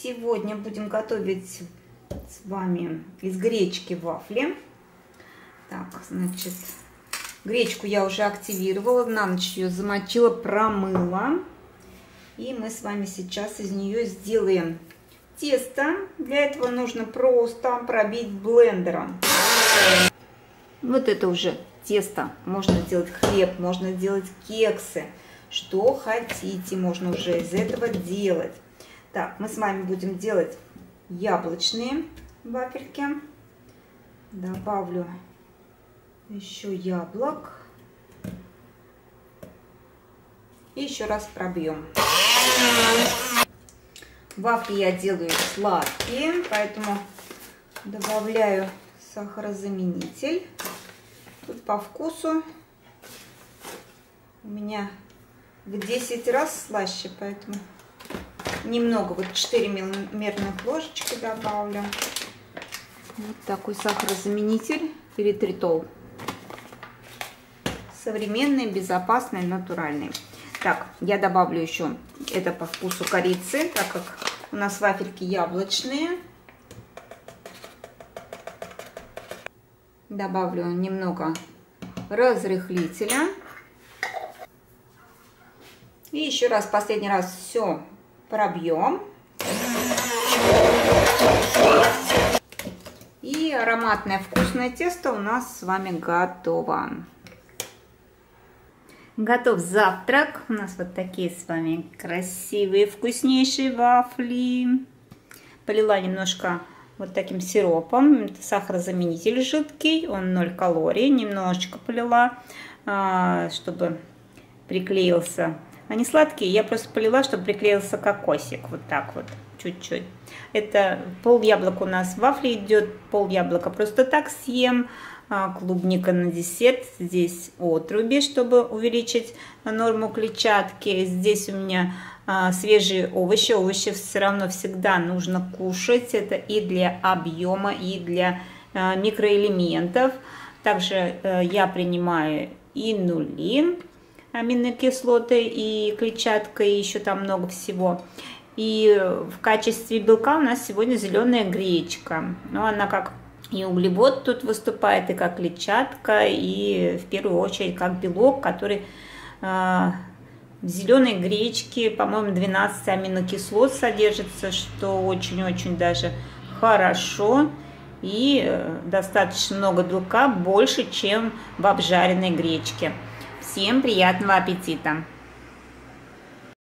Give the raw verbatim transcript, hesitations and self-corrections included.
Сегодня будем готовить с вами из гречки вафли. Так, значит, гречку я уже активировала, на ночь ее замочила, промыла. И мы с вами сейчас из нее сделаем тесто. Для этого нужно просто пробить блендером. Вот это уже тесто. Можно делать хлеб, можно делать кексы. Что хотите, можно уже из этого делать. Так, мы с вами будем делать яблочные вафельки. Добавлю еще яблок. И еще раз пробьем. Вафли я делаю сладкие, поэтому добавляю сахарозаменитель. Тут по вкусу у меня в десять раз слаще, поэтому немного, вот четыре мерных ложечки добавлю. Вот такой сахарозаменитель эритritol. Современный, безопасный, натуральный. Так, я добавлю еще это по вкусу корицы, так как у нас вафельки яблочные. Добавлю немного разрыхлителя. И еще раз, последний раз все пробьем. И ароматное вкусное тесто у нас с вами готово. Готов завтрак. У нас вот такие с вами красивые, вкуснейшие вафли. Полила немножко вот таким сиропом. Это сахарозаменитель жидкий, он ноль калорий. Немножечко полила, чтобы приклеился. Они сладкие, я просто полила, чтобы приклеился кокосик. Вот так вот, чуть-чуть. Это пол яблока у нас в вафле идет, пол яблока просто так съем. Клубника на десерт. Здесь отруби, чтобы увеличить норму клетчатки. Здесь у меня свежие овощи. Овощи все равно всегда нужно кушать. Это и для объема, и для микроэлементов. Также я принимаю инулин, аминокислоты и клетчатка, и еще там много всего. И в качестве белка у нас сегодня зеленая гречка. Но она как и углевод тут выступает, и как клетчатка, и в первую очередь как белок, который э, в зеленой гречке, по-моему, двенадцать аминокислот содержится, что очень-очень даже хорошо. И э, достаточно много белка, больше, чем в обжаренной гречке. Всем приятного аппетита!